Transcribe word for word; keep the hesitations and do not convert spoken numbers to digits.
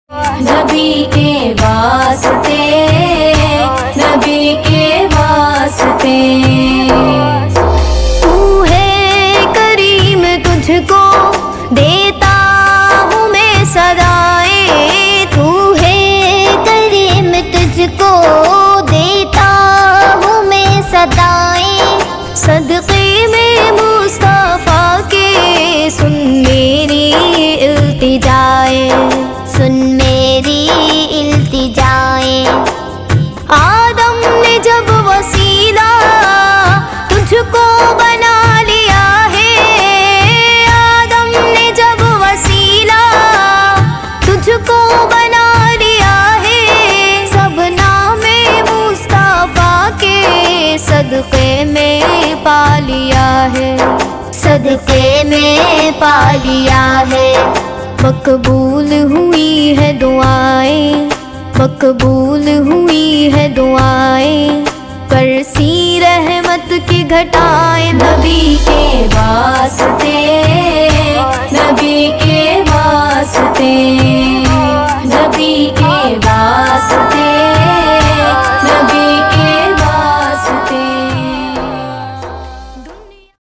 नबी के वास्ते, नबी के वास्ते। तू है करीम, तुझको देता हूँ मैं सदाएं। तू है करीम, तुझको देता हूँ मैं सदाएं। सदक़े में मुस्तफ़ा के सुन मेरी इल्तिजाएं, सुन मेरी इल्तिजाएं। आदम ने जब वसीला तुझको बना लिया है, आदम ने जब वसीला तुझको बना लिया है। सब नामे मुस्तफ़ा के सदक़े में पा लिया है, सदक़े में पा लिया है। मकबूल हुई है दुआएं, मकबूल हुई है दुआएं। बरसी रहमत की घटाएं, नबी के वास्ते,